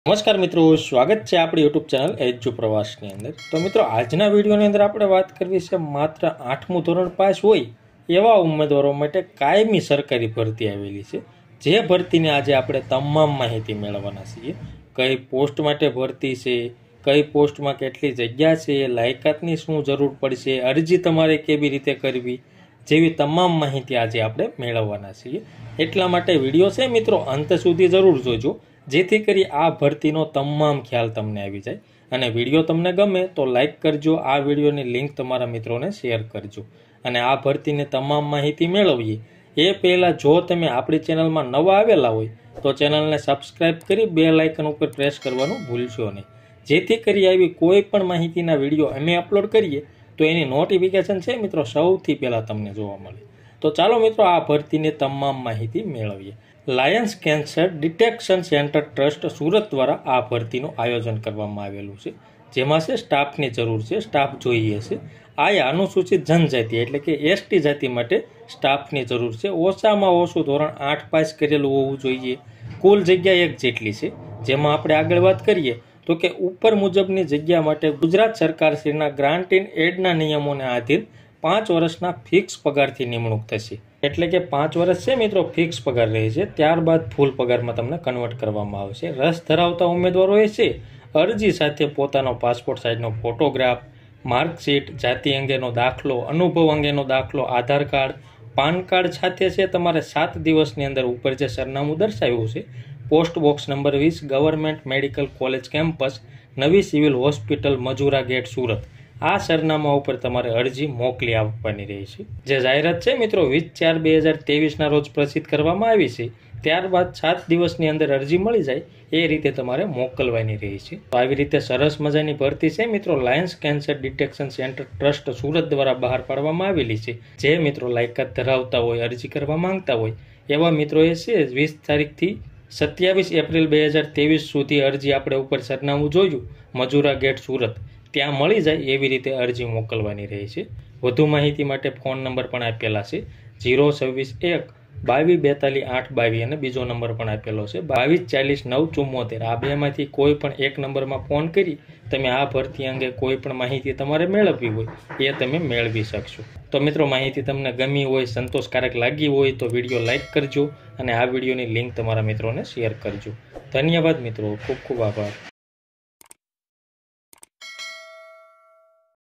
નમસ્કાર મિત્રો, સ્વાગત છે આપણી યુટ્યુબ ચેનલ એજ્યુ પ્રવાસની અંદર। તો મિત્રો, આજના વિડીયોની અંદર આપણે વાત કરવી છે માત્ર 8મું ધોરણ પાસ હોય એવા ઉમેદવારો માટે કાયમી સરકારી ભરતી આવેલી છે। જે ભરતીની આજે આપણે તમામ માહિતી મેળવવાના છીએ। કઈ પોસ્ટ માટે ભરતી છે, કઈ પોસ્ટમાં કેટલી જગ્યા છે, લાયકાતની શું જરૂર પડશે, અરજી તમારે કેવી રીતે કરવી જેવી તમામ માહિતી આજે આપણે મેળવવાના છીએ। એટલા માટે વિડીયો છે મિત્રો અંત સુધી જરૂર જોજો, જેથી કરી આ ભરતીનો તમામ ખ્યાલ તમને આવી જાય। અને વિડીયો તમને ગમે તો લાઈક કરજો, આ વિડીયોની લિંક તમારા મિત્રોને શેર કરજો। અને આ ભરતીની તમામ માહિતી મેળવીએ એ પહેલાં જો તમે આપણી ચેનલમાં નવા આવેલા હોય તો ચેનલને સબસ્ક્રાઈબ કરી બેલ આઇકન ઉપર પ્રેસ કરવાનું ભૂલશો નહીં, જેથી કરી આવી કોઈ પણ માહિતીના વિડીયો અમે અપલોડ કરીએ તો એની નોટિફિકેશન છે મિત્રો સૌથી પહેલાં તમને જોવા મળે। તો ચાલો મિત્રો આ ભરતીની તમામ માહિતી મેળવીએ। Lions cancer detection centre trust Surat દ્વારા આ ભરતીનું આયોજન કરવામાં આવેલું છે, જેમાં છે સ્ટાફની જરૂર છે, સ્ટાફ જોઈએ છે। આ અનુસૂચિત જનજાતિ એટલે કે એસટી જાતિ માટે સ્ટાફની જરૂર છે। ઓછામાં ઓછું ધોરણ 8 પાસ કરેલું હોવું જોઈએ। કુલ જગ્યા એક જેટલી છે, જેમાં આપણે આગળ વાત કરીએ તો કે ઉપર મુજબની જગ્યા માટે ગુજરાત સરકારશ્રીના ગ્રાન્ટ ઇન એડના નિયમોને આધીન 5 વર્ષના ફિક્સ પગારથી નિમણૂક થશે। એટલે કે 5 વર્ષ છે મિત્રો ફિક્સ પગાર રહે છે, ત્યારબાદ ફૂલ પગારમાં તમને કન્વર્ટ કરવામાં આવશે। રસ ધરાવતા ઉમેદવારોએ છે અરજી સાથે પોતાનો પાસપોર્ટ સાઇઝનો ફોટોગ્રાફ, માર્કશીટ, જાતિ અંગેનો દાખલો, અનુભવ અંગેનો દાખલો, આધાર કાર્ડ, પાન કાર્ડ સાથે છે તમારે 7 દિવસની અંદર ઉપર જે સરનામું દર્શાવ્યું છે, post box number 20, government medical college campus, નવી civil hospital, Majura gate, Surat, આ સરનામા ઉપર તમારે અરજી મોકલી આપવાની રહેશે। જે જાહેરાત છે મિત્રો 20/4/2023ના રોજ પ્રસિદ્ધ કરવામાં આવી છે, ત્યારબાદ 7 દિવસની અંદર અરજી મળી જાય એ રીતે તમારે મોકલવાની રહેશે। તો આવી રીતે સરસ મજાની ભરતી છે મિત્રો lions cancer detection centre trust Surat દ્વારા બહાર પાડવામાં આવેલી છે। જે મિત્રો લાયકાત ધરાવતા હોય, અરજી કરવા માંગતા હોય એવા મિત્રોએ છે 20 તારીખથી 27 એપ્રિલ 2023 સુધી અરજી આપણે ઉપર સરનામું જોયું મજૂરા ગેટ સુરત ત્યાં મળી જાય એવી રીતે અરજી મોકલવાની રહે છે। વધુ માહિતી માટે ફોન નંબર પણ આપેલા છે 026 1 22 42 822 અને બીજો નંબર પણ આપેલો છે 22 40 974। આ બેમાંથી કોઈ પણ એક નંબરમાં ફોન કરી તમે આ ભરતી અંગે કોઈ પણ માહિતી તમારે મેળવવી હોય એ તમે મેળવી શકશો। તો મિત્રો માહિતી તમને ગમી હોય, સંતોષકારક લાગી હોય તો વિડીયો લાઈક કરજો અને આ વિડીયોની લિંક તમારા મિત્રોને શેર કરજો। ધન્યવાદ મિત્રો, ખૂબ ખૂબ આભાર।